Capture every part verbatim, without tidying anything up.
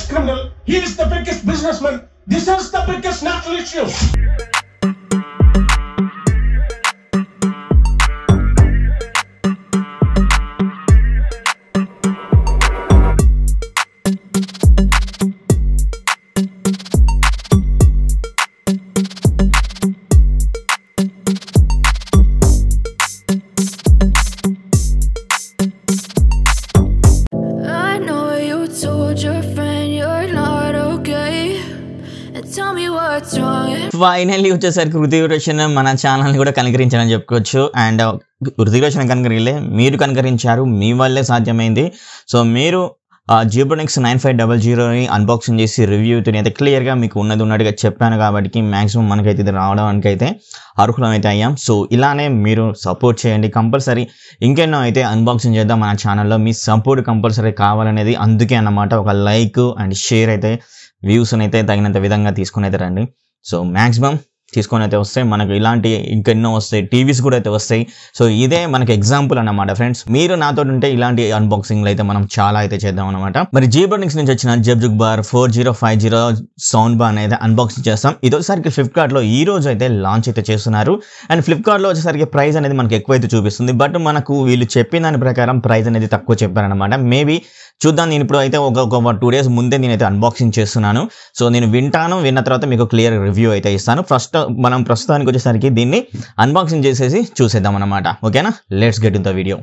criminal. He is the biggest businessman. This is the biggest national issue. Finally వచ్చేసరికి హృతిక్ రోషన్ మన ఛానల్ని కూడా కనుకరించాలని చెప్పుకోవచ్చు. అండ్ హృతిక్ రోషన్ కనుకరిలే, మీరు కనుకరించారు, మీ వల్లే సాధ్యమైంది. సో మీరు జీబ్రోనిక్స్ నైన్ ఫైవ్ డబల్ జీరోని అన్బాక్సింగ్ చేసి రివ్యూని అయితే క్లియర్గా మీకు ఉన్నది ఉన్నట్టుగా చెప్పాను కాబట్టి మ్యాక్సిమం మనకైతే ఇది రావడానికి అయితే అర్హులం అయితే అయ్యాం. సో ఇలానే మీరు సపోర్ట్ చేయండి కంపల్సరీ. ఇంకెన్నో అయితే అన్బాక్సింగ్ చేద్దాం మన ఛానల్లో. మీ సపోర్ట్ కంపల్సరీ కావాలనేది అందుకే అన్నమాట. ఒక లైక్ అండ్ షేర్ అయితే వ్యూస్ని అయితే తగినంత విధంగా తీసుకుని అయితే రండి. సో మ్యాక్సిమం తీసుకొని అయితే వస్తాయి, మనకు ఇలాంటి ఇంకెన్నో వస్తాయి, టీవీస్ కూడా అయితే వస్తాయి. సో ఇదే మనకి ఎగ్జాంపుల్ అన్నమాట ఫ్రెండ్స్. మీరు నాతో ఉంటే ఇలాంటి అన్బాక్సింగ్లు అయితే మనం చాలా అయితే చేద్దాం అనమాట. మరి జీబ్రోనిక్స్ నుంచి వచ్చిన Zeb Juke bar four zero five zero sound bar అయితే అన్బాక్సింగ్ చేస్తాం. ఇదోసారికి ఫ్లిప్కార్ట్లో ఈ రోజు అయితే లాంచ్ అయితే చేస్తున్నారు. అండ్ ఫ్లిప్కార్ట్లో వచ్చేసరికి ప్రైస్ అనేది మనకి ఎక్కువైతే చూపిస్తుంది, బట్ మనకు వీళ్ళు చెప్పిన దాని ప్రకారం ప్రైస్ అనేది తక్కువ చెప్పారనమాట. మేబీ చూద్దాం. నేను ఇప్పుడు అయితే ఒక ఒక టూ డేస్ ముందే నేనైతే అన్బాక్సింగ్ చేస్తున్నాను. సో నేను వింటాను, విన్న తర్వాత మీకు క్లియర్ రివ్యూ అయితే ఇస్తాను. ఫస్ట్ మనం ప్రస్తుతానికి వచ్చేసరికి దీన్ని అన్బాక్సింగ్ చేసేసి చూసేద్దాం అనమాట. ఓకేనా, let's get in the video.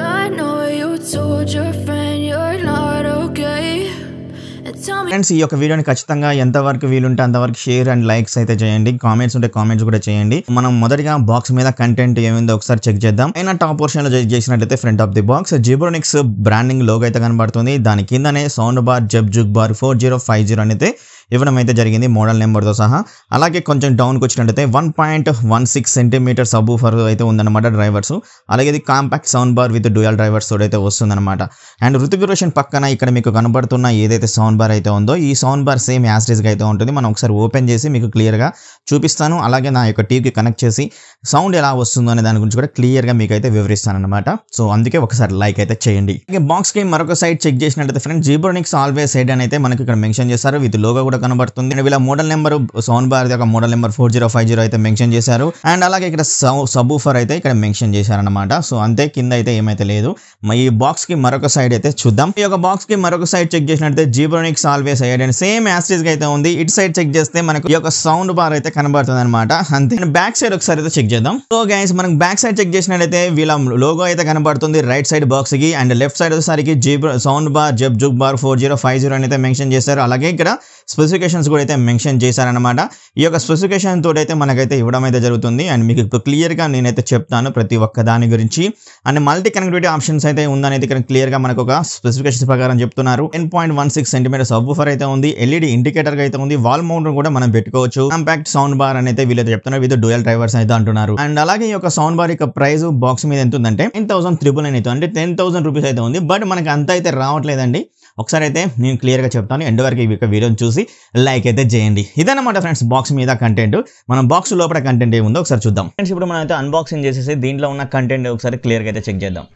Friends, ఈ యొక్క వీడియోని ఖచ్చితంగా ఎంతవరకు వీలుంటే అంతవరకు షేర్ అండ్ లైక్స్ అయితే చేయండి. కామెంట్స్ ఉంటే కామెంట్స్ కూడా చేయండి. మనం మొదటిగా బాక్స్ మీద కంటెంట్ ఏమైందో ఒకసారి చెక్ చేద్దాం. అయినా టాప్ పోర్షన్ లో చేసినట్లయితే front of the box Zebronics branding logo అయితే కనబడుతుంది. దాని కిందనే sound bar Zeb Juke bar four zero five zero అనేది ఇవ్వడం అయితే జరిగింది మోడల్ నెంబర్తో సహా. అలాగే కొంచెం డౌన్కి వచ్చినట్టయితే one point one six centimetre subwoofer అయితే ఉందన్నమాట డ్రైవర్స్. అలాగే ఇది compact sound bar with dual drivers తోటి అయితే వస్తుందన్నమాట. అండ్ హృతిక్ రోషన్ పక్కన ఇక్కడ మీకు కనబడుతున్న ఏదైతే సౌండ్ బార్ అయితే ఉందో ఈ సౌండ్ బార్ సేమ్ యాస్టేజ్గా అయితే ఉంటుంది. మనం ఒకసారి ఓపెన్ చేసి మీకు క్లియర్గా చూపిస్తాను. అలాగే నా యొక్క టీవీకి కనెక్ట్ చేసి సౌండ్ ఎలా వస్తుందో అనే దాని గురించి కూడా క్లియర్గా మీకు అయితే వివరిస్తాను అనమాట. సో అందుకే ఒకసారి లైక్ అయితే చేయండి. అలాగే బాక్స్కి మరొక సైడ్ చెక్ చేసినట్టయితే ఫ్రెండ్స్ జీబ్రోనిక్స్ ఆల్వేస్ సైడ్ అని అయితే మనకి ఇక్కడ మెన్షన్ చేశారు. విత్ లోగో కూడా కనబడుతుంది. వీళ్ళ మోడల్ నెంబర్ సౌండ్ బార్ యొక్క model number four zero five zero అయితే మెన్షన్ చేశారు. అండ్ అలాగే ఇక్కడ సబ్వూఫర్ అయితే ఇక్కడ మెన్షన్ చేశారనమాట. సో అంతే, కింద అయితే ఏమైతే లేదు. ఈ బాక్స్ కి మరొక సైడ్ అయితే చూద్దాం. ఈ యొక్క బాక్స్ కి మరొక సైడ్ చెక్ చేసినట్లయితే Zebronics always side and same యాస్టేజ్ గా అయితే ఉంది. ఇటు సైడ్ చెక్ చేస్తే మనకు ఈ యొక్క సౌండ్ బార్ అయితే కనబడుతుంది అనమాట. అంతే. బ్యాక్ సైడ్ ఒకసారి అయితే చెక్ చేద్దాం. సో గైస్, మనం బ్యాక్ సైడ్ చెక్ చేసినట్లయితే వీళ్ళ లోగో అయితే కనబడుతుంది రైట్ సైడ్ బాక్స్ కి. అండ్ లెఫ్ట్ సైడ్ వచ్చేసరికి Zebro sound bar Zeb Juke bar four zero five zero అయితే మెన్షన్ చేశారు. అలాగే ఇక్కడ స్పెసిఫికేషన్స్ కూడా అయితే మెన్షన్ చేశారనమాట. ఈ యొక్క స్పెసిఫికేషన్ తోటి అయితే మనకైతే ఇవ్వడం అయితే జరుగుతుంది. అండ్ మీకు ఇప్పుడు క్లియర్గా నేనైతే చెప్తాను ప్రతి ఒక్క దాని గురించి. అండ్ మల్టీ కనెక్టివిటీ ఆప్షన్స్ అయితే ఉందనేది ఇక్కడ క్లియర్గా మనకు ఒక స్పెసిఫికేషన్స్ ప్రకారం చెప్తున్నారు. Ten point one six centimetre subwoofer అయితే ఉంది. ఎల్ఈడి ఇండికేటర్ అయితే ఉంది. వాల్ మౌంట్ కూడా మనం పెట్టుకోవచ్చు. కాంపాక్ట్ సౌండ్ బార్ అని అయితే వీళ్ళైతే చెప్తున్నారు. విత్ డ్యూయల్ డ్రైవర్స్ అయితే అంటున్నారు. అండ్ అలాగే ఈ యొక్క సౌండ్ బార్ యొక్క ప్రైస్ బాక్స్ మీద ఎంత ఉందంటే టెన్ థౌసండ్ త్రిబుల్ నైన్ అయితే అంటే టెన్ థౌసండ్ రూపీస్ అయితే ఉంది. బట్ మనకి అంత అయితే రావట్లేదండి. ఒకసారి అయితే నేను క్లియర్గా చెప్తాను. ఎండ్ వరకు ఈ వీడియోని చూసి లైక్ అయితే చేయండి. ఇదన్నమాట ఫ్రెండ్స్ బాక్స్ మీద కంటెంట్. మనం బాక్స్ లోపల కంటెంట్ ఏముందో ఒకసారి చూద్దాం. ఫ్రెండ్స్, ఇప్పుడు మనం అయితే అన్బాక్సింగ్ చేసేసి దీంట్లో ఉన్న కంటెంట్ ఒకసారి క్లియర్గా అయితే చెక్ చేద్దాం.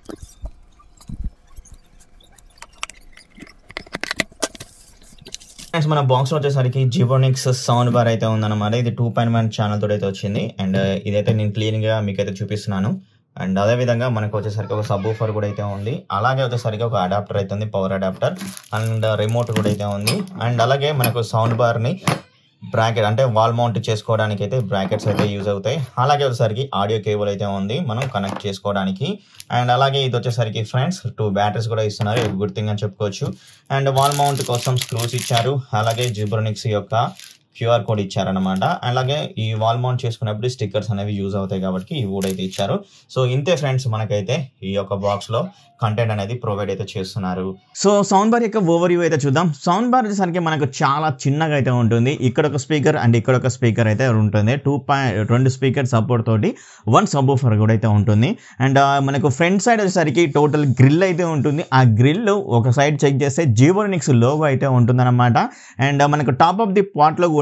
ఫ్రెండ్స్, మన బాక్స్ లో వచ్చేసరికి జీబ్రోనిక్స్ సౌండ్ బార్ అయితే ఉందన్నమాట. ఇది టూ పాయింట్ వన్ ఛానల్ తోటి అయితే వచ్చింది. అండ్ ఇదైతే నేను క్లీన్ గా మీకైతే చూపిస్తున్నాను. అండ్ అదే విధంగా మనకు వచ్చేసరికి ఒక సబ్వూఫర్ కూడా అయితే ఉంది. అలాగే వచ్చేసరికి ఒక అడాప్టర్ అయితే ఉంది, పవర్ అడాప్టర్. అండ్ రిమోట్ కూడా అయితే ఉంది. అండ్ అలాగే మనకు సౌండ్ బార్ ని బ్రాకెట్ అంటే వాల్ మౌంట్ చేసుకోవడానికి అయితే బ్రాకెట్స్ అయితే యూజ్ అవుతాయి. అలాగే వచ్చేసరికి ఆడియో కేబుల్ అయితే ఉంది మనం కనెక్ట్ చేసుకోవడానికి. అండ్ అలాగే ఇది వచ్చేసరికి ఫ్రెండ్స్ టూ బ్యాటరీస్ కూడా ఇస్తున్నారు, గుడ్ థింగ్ అని చెప్పుకోవచ్చు. అండ్ వాల్ మౌంట్ కోసం స్క్రూస్ ఇచ్చారు. అలాగే జీబ్రోనిక్స్ యొక్క క్యూఆర్ కోడ్ ఇచ్చారనమాట. అలాగే ఈ వాల్ మౌంట్ చేసుకున్నప్పుడు స్టిక్కర్స్ అనేవి యూజ్ అవుతాయి కాబట్టి ఇవి కూడా అయితే ఇచ్చారు. సో ఇంతే ఫ్రెండ్స్, మనకైతే ఈ యొక్క బాక్స్ లో కంటెంట్ అనేది ప్రొవైడ్ అయితే చేస్తున్నారు. సో సౌండ్ బార్ యొక్క ఓవర్ వ్యూ అయితే చూద్దాం. సౌండ్ బార్ వచ్చేసరికి మనకు చాలా చిన్నగా అయితే ఉంటుంది. ఇక్కడ ఒక స్పీకర్ అండ్ ఇక్కడ ఒక స్పీకర్ అయితే ఉంటుంది. టూ పాయింట్ రెండు స్పీకర్ సపోర్ట్ తోటి వన్ సబ్వూఫర్ కూడా అయితే ఉంటుంది. అండ్ మనకు ఫ్రంట్ సైడ్ వచ్చేసరికి టోటల్ గ్రిల్ అయితే ఉంటుంది. ఆ గ్రిల్ ఒక సైడ్ చెక్ చేస్తే జీబ్రోనిక్స్ లోగో అయితే ఉంటుంది అనమాట. అండ్ మనకు టాప్ ఆఫ్ ది పార్ట్ లో కూడా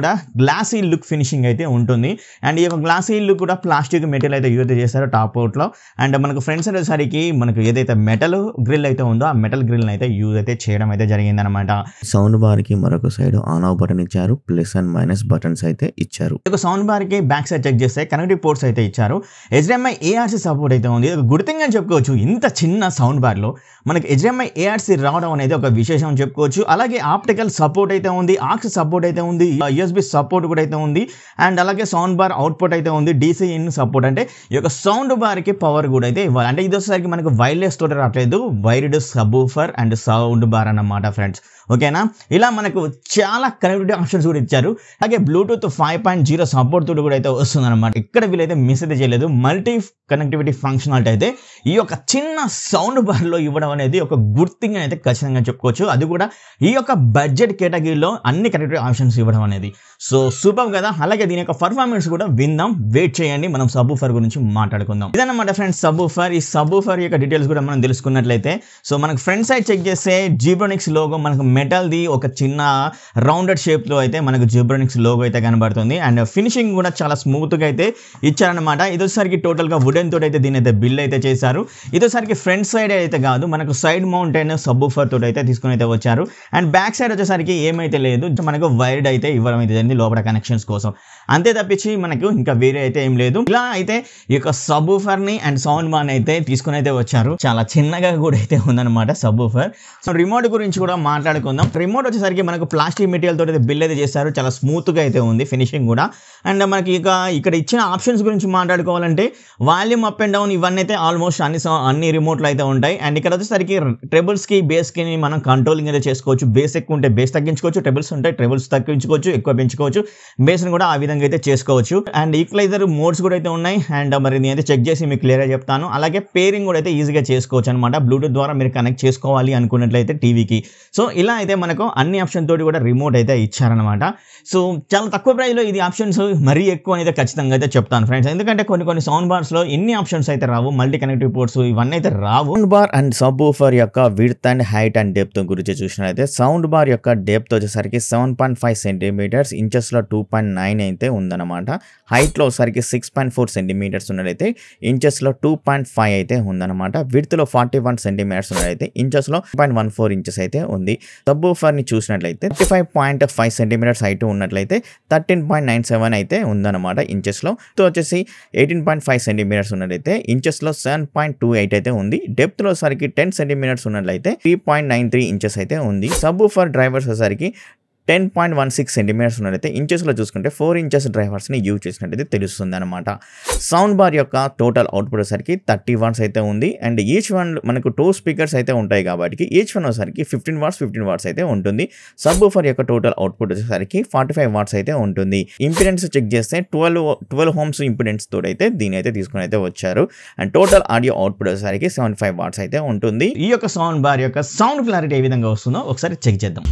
కూడా గ్లాసీ లుక్ ఫినిషింగ్ అయితే ఉంటుంది. అండ్ ఈ యొక్క గ్లాసీ లుక్ కూడా ప్లాస్టిక్ మెటీరియల్ అయితే యూజ్ చేశారు టాప్ అవుట్లో. అండ్ మనకు ఫ్రంట్ సైడ్ వచ్చేసరికి మనకు ఏదైతే మెటల్ గ్రిల్ అయితే ఉందో ఆ మెటల్ గ్రిల్ అయితే యూజ్ అయితే చేయడం అయితే జరిగింది అనమాట. సౌండ్ బార్ కి మరొక సైడ్ ఆన్ ఆఫ్ బటన్ ఇచ్చారు, ప్లస్ అండ్ మైనస్ బటన్స్ అయితే ఇచ్చారు. ఒక సౌండ్ బార్ కి బ్యాక్ సైడ్ చెక్ చేస్తే కనెక్టివ్ పోర్ట్స్ అయితే ఇచ్చారు. హెచ్డిఎంఐ ఏఆర్సీ సపోర్ట్ అయితే ఉంది. ఒక గుడ్ థింగ్ అని చెప్పుకోవచ్చు. ఇంత చిన్న సౌండ్ బార్ లో మనకి హెచ్డిఎంఐ ఏఆర్సీ రావడం అనేది ఒక విశేషం అని చెప్పుకోవచ్చు. అలాగే ఆప్టికల్ సపోర్ట్ అయితే ఉంది, ఆక్స్ సపోర్ట్ అయితే ఉంది, యూఎస్బి సపోర్ట్ కూడా అయితే ఉంది. అండ్ అలాగే సౌండ్ బార్ అవుట్పుట్ అయితే ఉంది, డీసీ ఇన్ సపోర్ట్. అంటే ఈ యొక్క సౌండ్ బార్ కి పవర్ కూడా అయితే ఇవ్వాలి. అంటే ఇది వచ్చేసరికి మనకు వైర్లెస్ తోటి రావట్లేదు, wired subwoofer and sound bar అన్నమాట ఫ్రెండ్స్. ఓకేనా, ఇలా మనకు చాలా కనెక్టివిటీ ఆప్షన్స్ కూడా ఇచ్చారు. అలాగే Bluetooth five point zero support తోటి కూడా అయితే వస్తుంది అనమాట. ఇక్కడ వీళ్ళైతే మిస్ అయితే చేయలేదు. మల్టీ కనెక్టివిటీ ఫంక్షనాలిటీ అయితే ఈ యొక్క చిన్న సౌండ్ బార్ లో ఇవ్వడం అనేది ఒక గుడ్ థింగ్ అయితే ఖచ్చితంగా చెప్పుకోవచ్చు. అది కూడా ఈ యొక్క బడ్జెట్ కేటగిరీలో అన్ని కనెక్టివిటీ ఆప్షన్స్ ఇవ్వడం అనేది సో సూపర్ కదా. అలాగే దీని యొక్క పర్ఫార్మెన్స్ కూడా విందాం, వెయిట్ చేయండి, మనం సబూఫర్ గురించి మాట్లాడుకుందాం. ఇదన్నమాట ఫ్రెండ్స్ సబూఫర్. ఈ సబూఫర్ యొక్క డీటెయిల్స్ కూడా మనం తెలుసుకున్నట్లయితే సో మనకు ఫ్రంట్ సైడ్ చెక్ చేస్తే జీబ్రోనిక్స్ లోగో మనకు మెటల్ది ఒక చిన్న రౌండెడ్ షేప్ లో అయితే మనకు జీబ్రోనిక్స్ లోగో అయితే కనబడుతుంది. అండ్ ఫినిషింగ్ కూడా చాలా స్మూత్ గా అయితే ఇచ్చారనమాట. ఇదోసారికి టోటల్ గా వుడెన్ తోటి అయితే దీని అయితే బిల్ అయితే చేశారు. ఇదోసారికి ఫ్రంట్ సైడ్ అయితే కాదు, మనకు సైడ్ మౌంటైన్ సబూఫర్ తోటి అయితే తీసుకుని అయితే వచ్చారు. అండ్ బ్యాక్ సైడ్ వచ్చేసరికి ఏమైతే లేదు, మనకు వైర్డ్ అయితే ఇవ్వడం అయితే జరిగింది లోపల కనెక్షన్స్ కోసం. అంతే తప్పించి మనకు ఇంకా వేరే అయితే ఏం లేదు. ఇలా అయితే ఈ యొక్క సబూఫర్ ని అండ్ సౌండ్ బార్ అయితే తీసుకుని అయితే వచ్చారు. చాలా చిన్నగా కూడా అయితే ఉందన్నమాట సబూఫర్. సో రిమోట్ గురించి కూడా మాట్లాడుకుందాం. రిమోట్ వచ్చేసరికి మనకు ప్లాస్టిక్ మెటీరియల్ తోటి అయితే బిల్ అయితే చేస్తారు. చాలా స్మూత్ గా అయితే ఉంది ఫినిషింగ్ కూడా. అండ్ మనకి ఇక ఇక్కడ ఇచ్చిన ఆప్షన్స్ గురించి మాట్లాడుకోవాలంటే వాల్యూమ్ అప్ అండ్ డౌన్ ఇవన్నీ అయితే ఆల్మోస్ట్ అన్ని అన్ని రిమోట్లు అయితే ఉంటాయి. అండ్ ఇక్కడ వచ్చేసరికి ట్రెబుల్స్ కి బేస్ కి మనం కంట్రోలింగ్ అయితే చేసుకోవచ్చు. బేస్ ఎక్కువ ఉంటే బేస్ తగ్గించుకోవచ్చు, ట్రెబుల్స్ ఉంటే ట్రెబుల్స్ తగ్గించుకోవచ్చు, ఎక్కువ పెంచుకోవచ్చు, బేస్ ని కూడా ఆ విధంగా అయితే చేసుకోవచ్చు. అండ్ ఈక్వలైజర్ మోడ్స్ కూడా అయితే ఉన్నాయి. అండ్ మరి నేనైతే చెక్ చేసి మీకు క్లియర్ గా చెప్తాను. అలాగే పేరింగ్ కూడా అయితే ఈజీగా చేసుకోవచ్చు అనమాట. బ్లూటూత్ ద్వారా మీరు కనెక్ట్ చేసుకోవాలి అనుకున్నట్లయితే టీవీకి. సో ఇలా అయితే మనకు అన్ని ఆప్షన్ తోటి కూడా రిమోట్ అయితే ఇచ్చారనమాట. సో చాలా తక్కువ ప్రైస్ లో ఇది ఆప్షన్స్ మరీ ఎక్కువ అయితే ఖచ్చితంగా అయితే చెప్తాను ఫ్రెండ్స్. ఎందుకంటే కొన్ని కొన్ని సౌండ్ బార్స్ లో ఎన్ని ఆప్షన్స్ అయితే రావు, మల్టీ కనెక్టివ్ పోర్ట్స్ ఇవన్నీ అయితే రావు. సౌండ్ బార్ అండ్ సబూఫర్ యొక్క width and height and depth గురించి చూసినట్లయితే సౌండ్ బార్ యొక్క డెప్త్ వచ్చేసరికి seven point five centimetres, inches లో టూ పాయింట్ నైన్ అయితే ఉందన్నమాట. హైట్ లో వచ్చేసరికి సిక్స్ పాయింట్ ఫోర్ సెంటీమీటర్స్ ఉన్నట్లయితే ఇంచెస్ లో టూ పాయింట్ ఫైవ్ అయితే ఉందన్నమాట. విడ్త్ లో ఫార్టీ వన్ సెంటీమీటర్స్ ఉన్నట్లయితే ఇంచెస్ లో పాయింట్ వన్ ఫోర్ ఇంచెస్ అయితే ఉంది. సబూఫర్ ని చూసినట్లయితే thirty five point five centimetres height ఉన్నట్లయితే థర్టీన్ పాయింట్ నైన్ సెవెన్ అయితే ఉందన్నమాట ఇంచెస్ లో. తో వచ్చేసి ఎయిటీన్ పాయింట్ ఫైవ్ సెంటీమీటర్స్ ఉన్నట్లయితే ఇంచెస్ లో సెవెన్ పాయింట్ టూ ఎయిట్ అయితే ఉంది. డెప్త్ లో సరికి టెన్ సెంటీమీటర్స్ ఉన్నట్లయితే three point nine three inches అయితే ఉంది. సబూఫర్ డ్రైవర్స్ వచ్చేసరికి ten point one six centimetres ఉన్నట్లయితే ఇంచెస్లో చూసుకుంటే ఫోర్ ఇంచెస్ డ్రైవర్స్ని యూజ్ చేసినట్టయితే తెలుస్తుంది అనమాట. సౌండ్ బార్ యొక్క టోటల్ అవుట్పుట్ వచ్చేసరికి థర్టీ వాట్స్ అయితే ఉంది. అండ్ ఈచ్ వన్ మనకు టూ స్పీకర్స్ అయితే ఉంటాయి కాబట్టి ఈచ్ వన్ వచ్చేసరికి ఫిఫ్టీన్ వాట్స్ ఫిఫ్టీన్ వాట్స్ అయితే ఉంటుంది. సబ్బూఫర్ యొక్క టోటల్ అవుట్పుట్ వచ్చేసరికి ఫార్టీ ఫైవ్ వాట్స్ అయితే ఉంటుంది. ఇంపిడెన్స్ చెక్ చేస్తే ట్వెల్వ్ ట్వెల్వ్ హోమ్స్ ఇంపిడెన్స్ తోటి అయితే దీని అయితే తీసుకుని అయితే వచ్చారు. అండ్ టోటల్ ఆడియో అవుట్పుట్ వచ్చేసరికి సెవెంటీ ఫైవ్ వాట్స్ అయితే ఉంటుంది. ఈ యొక్క సౌండ్ బార్ యొక్క సౌండ్ క్లారిటీ ఏ విధంగా వస్తుందో ఒకసారి చెక్ చేద్దాం.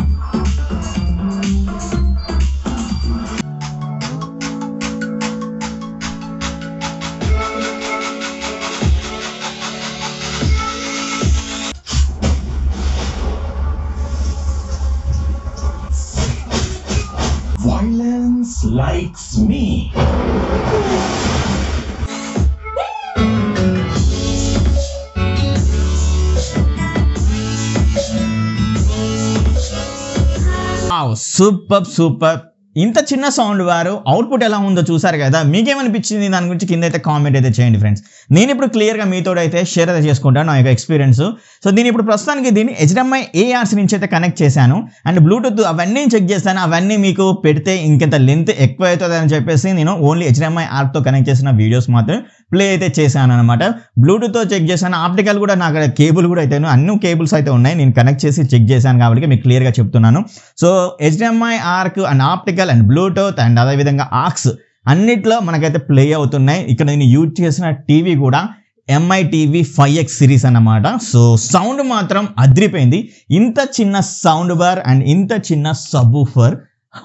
Violence likes me. Wow, super, super. ఇంత చిన్న సౌండ్ బార్ అవుట్పుట్ ఎలా ఉందో చూసారు కదా. మీకేమనిపించింది దాని గురించి కింద అయితే కామెంట్ అయితే చేయండి ఫ్రెండ్స్. నేను ఇప్పుడు క్లియర్గా మీతో అయితే షేర్ అయితే చేసుకుంటాను నా యొక్క ఎక్స్పీరియన్స్. సో దీని ఇప్పుడు ప్రస్తుతానికి దీన్ని హెచ్డిఎంఐ ఏఆర్సీ నుంచి అయితే కనెక్ట్ చేశాను. అండ్ బ్లూటూత్ అవన్నీ చెక్ చేస్తాను. అవన్నీ మీకు పెడితే ఇంకెంత లెంత్ ఎక్కువ అవుతుంది అని చెప్పేసి నేను ఓన్లీ హెచ్డిఎంఐ ఆర్తో కనెక్ట్ చేసిన వీడియోస్ మాత్రం ప్లే అయితే చేశాను అనమాట. బ్లూటూత్తో చెక్ చేశాను. ఆప్టికల్ కూడా నాకు కేబుల్ కూడా అయితే అన్ని కేబుల్స్ అయితే ఉన్నాయి. నేను కనెక్ట్ చేసి చెక్ చేశాను కాబట్టి మీకు క్లియర్గా చెప్తున్నాను. So HDMI ARC and optical and Bluetooth and అదేవిధంగా ఆక్స్ అన్నిట్లో మనకైతే ప్లే అవుతున్నాయి. ఇక్కడ నేను యూజ్ చేసిన టీవీ కూడా Mi TV five X series అన్నమాట. సో సౌండ్ మాత్రం అదిరిపోయింది. ఇంత చిన్న సౌండ్ బార్ అండ్ ఇంత చిన్న subwoofer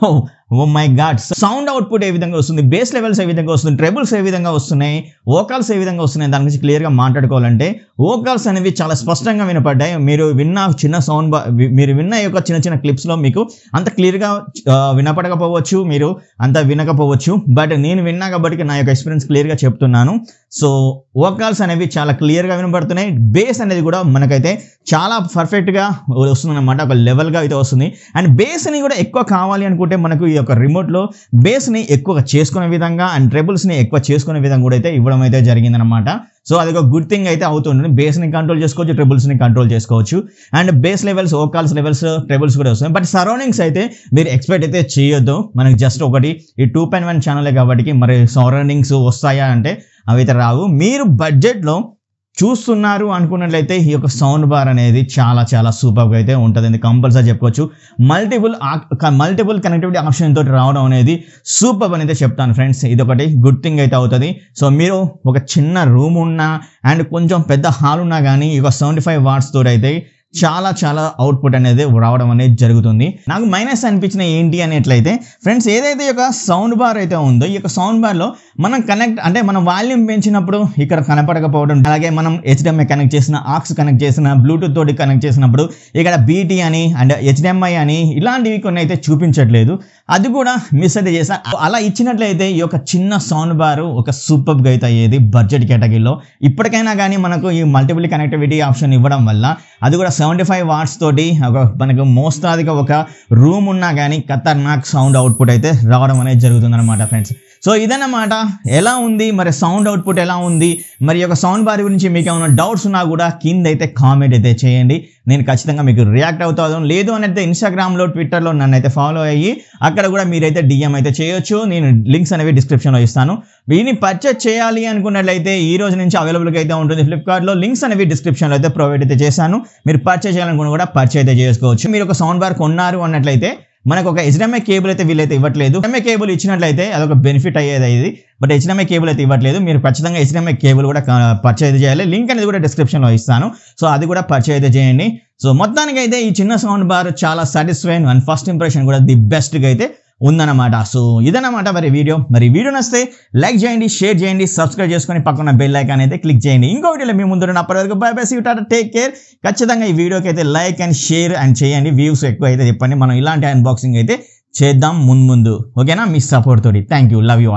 oh my god, sound output ఏ విధంగా వస్తుంది, బేస్ లెవెల్స్ ఏ విధంగా వస్తుంది, ట్రెబుల్స్ ఏ విధంగా వస్తున్నాయి, వోకల్స్ ఏ విధంగా వస్తున్నాయి, దాని గురించి క్లియర్గా మాట్లాడుకోవాలంటే వోకల్స్ అనేవి చాలా స్పష్టంగా వినపడ్డాయి. మీరు విన్న చిన్న సౌండ్ బా మీరు విన్న యొక్క చిన్న చిన్న క్లిప్స్లో మీకు అంత క్లియర్గా వినపడకపోవచ్చు, మీరు అంత వినకపోవచ్చు, బట్ నేను విన్నా కాబట్టి నా యొక్క ఎక్స్పీరియన్స్ క్లియర్గా చెప్తున్నాను. సో వోకల్స్ అనేవి చాలా క్లియర్గా వినపడుతున్నాయి. బేస్ అనేది కూడా మనకైతే చాలా పర్ఫెక్ట్గా వస్తుంది అనమాట, ఒక లెవెల్గా అయితే వస్తుంది. అండ్ బేస్ని కూడా ఎక్కువ కావాలి అనుకుంటే మనకు ఈ యొక్క రిమోట్లో బేస్ని ఎక్కువగా చేసుకునే విధంగా అండ్ ట్రెబుల్స్ని ఎక్కువ చేసుకునే విధంగా కూడా అయితే ఇవ్వడం అయితే జరిగిందనమాట. సో అది ఒక గుడ్ థింగ్ అయితే అవుతుంది. బేస్ని కంట్రోల్ చేసుకోవచ్చు, ట్రెబుల్స్ని కంట్రోల్ చేసుకోవచ్చు, and bass levels, vocals levels, trebles కూడా వస్తాయి. బట్ సరౌండింగ్స్ అయితే మీరు ఎక్స్పెక్ట్ అయితే చేయొద్దు. మనకి జస్ట్ ఒకటి ఈ టూ పాయింట్ వన్ ఛానలే కాబట్టి మరి సరౌండింగ్స్ వస్తాయా అంటే అవి అయితే రావు. మీరు బడ్జెట్లో చూస్తున్నారు అనుకున్నట్లయితే ఈ యొక్క సౌండ్ బార్ అనేది చాలా చాలా సూపర్గా అయితే ఉంటుంది, కంపల్సరీ చెప్పుకోవచ్చు. మల్టిపుల్ మల్టిపుల్ కనెక్టివిటీ ఆప్షన్ తోటి రావడం అనేది సూపర్ అని అయితే చెప్తాను ఫ్రెండ్స్. ఇది ఒకటి గుడ్ థింగ్ అయితే అవుతుంది. సో మీరు ఒక చిన్న రూమ్ ఉన్నా అండ్ కొంచెం పెద్ద హాల్ ఉన్నా కానీ ఈ యొక్క సెవెంటీ ఫైవ్ వాట్స్ తోటి అయితే చాలా చాలా అవుట్పుట్ అనేది రావడం అనేది జరుగుతుంది. నాకు మైనస్ అనిపించిన ఏంటి అనేట్లయితే ఫ్రెండ్స్, ఏదైతే ఈ యొక్క సౌండ్ బార్ అయితే ఉందో ఈ యొక్క సౌండ్ బార్లో మనం కనెక్ట్ అంటే మనం వాల్యూమ్ పెంచినప్పుడు ఇక్కడ కనపడకపోవడం, అలాగే మనం హెచ్డిఎంఐ కనెక్ట్ చేసిన, ఆక్స్ కనెక్ట్ చేసిన, బ్లూటూత్ తోటి కనెక్ట్ చేసినప్పుడు ఇక్కడ బీటీ అని అండ్ హెచ్డిఎంఐ అని ఇలాంటివి కొన్ని అయితే చూపించట్లేదు. అది కూడా మిస్ అయితే చేసా. అలా ఇచ్చినట్లయితే ఈ యొక్క చిన్న సౌండ్ బార్ ఒక సూపర్గా అయితే అయ్యేది బడ్జెట్ కేటగిరీలో. ఇప్పటికైనా కానీ మనకు ఈ మల్టిపుల్ కనెక్టివిటీ ఆప్షన్ ఇవ్వడం వల్ల అది కూడా సెవెంటీ ఫైవ్ వాట్స్ తోటి ఒక మనకు మోస్తాదిగా ఒక రూమ్ ఉన్నా కానీ ఖతర్నాక్ సౌండ్ అవుట్పుట్ అయితే రావడం అనేది జరుగుతుంది అనమాట ఫ్రెండ్స్. సో ఇదన్నమాట. ఎలా ఉంది మరి సౌండ్ అవుట్పుట్ ఎలా ఉంది, మరి యొక్క సౌండ్ బార్ గురించి మీకు ఏమైనా డౌట్స్ ఉన్నా కూడా కింద అయితే కామెంట్ అయితే చేయండి. నేను ఖచ్చితంగా మీకు రియాక్ట్ అవుతాను. లేదు అని అయితే ఇన్స్టాగ్రామ్లో, ట్విట్టర్లో నన్ను అయితే ఫాలో అయ్యి అక్కడ కూడా మీరైతే డిఎం అయితే చేయొచ్చు. నేను లింక్స్ అనేవి డిస్క్రిప్షన్లో ఇస్తాను. వీటిని పర్చేజ్ చేయాలి అనుకున్నట్లయితే ఈ రోజు నుంచి అవైలబుల్గా అయితే ఉంటుంది ఫ్లిప్కార్ట్లో. లింక్స్ అనేవి డిస్క్రిప్షన్లో అయితే ప్రొవైడ్ అయితే చేశాను. మీరు పర్చేజ్ చేయాలనుకున్న కూడా పర్చేజ్ అయితే చేసుకోవచ్చు. మీరు ఒక సౌండ్ బార్ కొన్నారు అన్నట్లయితే మనకు ఒక హెచ్డిఎంఐ కేబుల్ అయితే వీళ్ళైతే ఇవ్వట్లేదు. హెచ్డిఎంఐ కేబుల్ ఇచ్చినట్లయితే అదొక బెనిఫిట్ అయ్యేది ఇది, బట్ హెచ్డిఎంఐ కేబుల్ అయితే ఇవ్వట్లేదు. మీరు ఖచ్చితంగా హెచ్డిఎంఐ కేబుల్ కూడా పర్చేజ్ చేయాలి. లింక్ అనేది కూడా డిస్క్రిప్షన్లో ఇస్తాను. సో అది కూడా పర్చేజ్ అయితే చేయండి. సో మొత్తానికి అయితే ఈ చిన్న సౌండ్ బార్ చాలా సాటిస్ఫైయింగ్ అండ్ ఫస్ట్ ఇంప్రెషన్ కూడా ది బెస్ట్గా అయితే ఉందన్నమాట. సో ఇదన్నమాట మరి వీడియో. మరి వీడియో నచ్చితే లైక్ చేయండి, షేర్ చేయండి, సబ్స్క్రైబ్ చేసుకొని పక్కన బెల్ ఐకాన్ అయితే క్లిక్ చేయండి. ఇంకో వీడియోలో మీ ముందు అప్పటి వరకు bye bye, see you, tata, take care. ఖచ్చితంగా ఈ వీడియోకి అయితే లైక్ అండ్ షేర్ అండ్ చేయండి. వ్యూస్ ఎక్కువ అయితే చెప్పండి. మనం ఇలాంటి అన్బాక్సింగ్ అయితే చేద్దాం ముందు ముందు. ఓకేనా? మీ సపోర్ట్ తోటి. Thank you, love you.